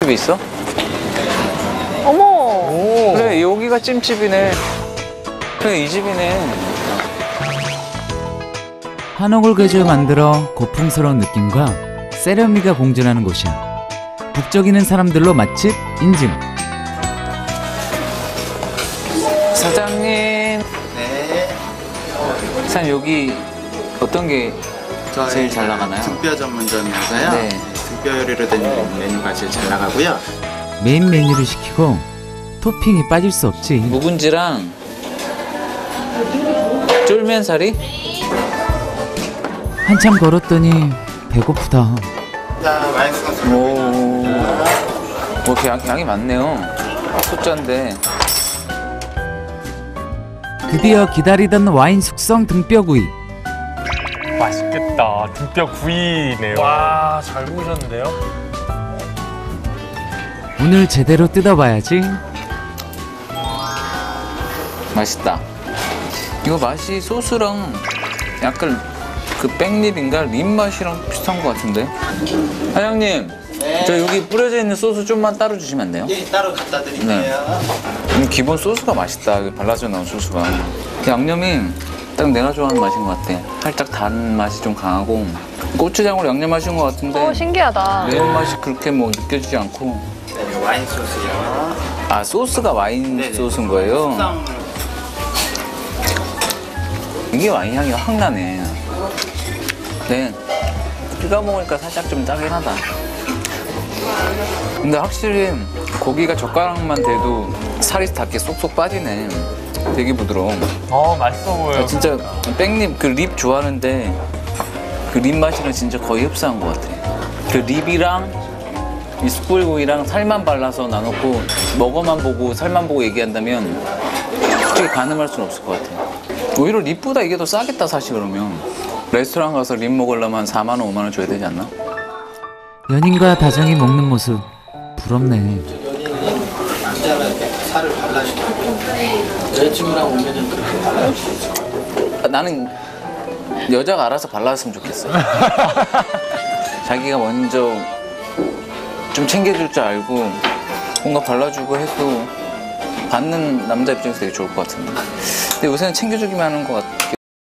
집에 있어? 어머. 오. 그래, 여기가 찜집이네. 그래, 이 집이네. 한옥을 그저 만들어 고풍스러운 느낌과 세련미가 공존하는 곳이야. 북적이는 사람들로 맛집 인증. 사장님. 네. 사장님, 여기 어떤 게 제일 잘 나가나요? 등뼈 전문점이어서요. 네. 등뼈 요리로 된 메뉴가 제일 잘 나가고요. 메인 메뉴를 시키고 토핑이 빠질 수 없지. 묵은지랑 쫄면사리? 한참 걸었더니 배고프다. 자, 맛있어. 오, 이렇게 양이 많네요. 소자인데. 드디어 기다리던 와인 숙성 등뼈구이. 맛있겠다. 등뼈 구이네요. 와, 잘 구우셨는데요? 오늘 제대로 뜯어봐야지. 맛있다. 이거 맛이 소스랑 약간 그 백립인가 립 맛이랑 비슷한 것 같은데. 사장님, 네. 저 여기 뿌려져 있는 소스 좀만 따로 주시면 안 돼요? 예, 따로 갖다 드릴게요. 기본 소스가 맛있다. 발라져 나온 소스가. 그 양념이 딱 내가 좋아하는 맛인 것 같아. 살짝 단 맛이 좀 강하고 고추장으로 양념하신 것 같은데 신기하다. 매운맛이 그렇게 뭐 느껴지지 않고. 네, 와인 소스요. 아, 소스가 와인 네네. 소스인 거예요? 숙성. 이게 와인 향이 확 나네. 네, 끓여 먹으니까 살짝 좀 짜긴 하다. 근데 확실히 고기가 젓가락만 대도 살이 닿게 쏙쏙 빠지네. 되게 부드러워. 맛있어 보여요. 아, 진짜 백립 그 립 좋아하는데 그 립 맛이랑 진짜 거의 흡사한 것 같아. 그 립이랑 이 숯불구이랑 살만 발라서 나눠놓고 먹어만 보고 살만 보고 얘기한다면 솔직히 가늠할 수는 없을 것 같아. 오히려 립보다 이게 더 싸겠다 사실. 그러면 레스토랑 가서 립 먹으려면 4만 원, 5만 원 줘야 되지 않나? 연인과 다정이 먹는 모습 부럽네. 남자는 살을 발라주고 여자친구랑 오면은 그렇게 발라줄 수 있을 것 같아요. 나는 여자가 알아서 발라줬으면 좋겠어. 자기가 먼저 좀 챙겨줄 줄 알고 뭔가 발라주고 해도 받는 남자 입장에서 되게 좋을 것 같은데. 근데 요새는 챙겨주기만 하는 것 같기도